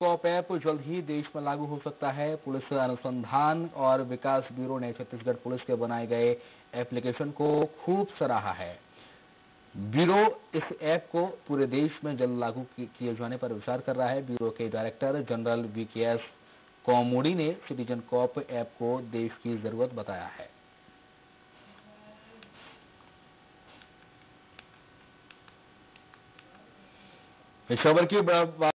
Corp app जल्द ही देश में लागू हो सकता है। पुलिस अनुसंधान और विकास ब्यूरो ने छत्तीसगढ़ पुलिस के बनाए गए एप्लीकेशन को खूब सराहा है। ब्यूरो इस ऐप को पूरे देश में जल्द लागू किए जाने पर विचार कर रहा है। ब्यूरो के डायरेक्टर जनरल वीकेएस कौमुड़ी ने सिटीजन कॉप ऐप को देश की जरूरत बताया है। इस खबर की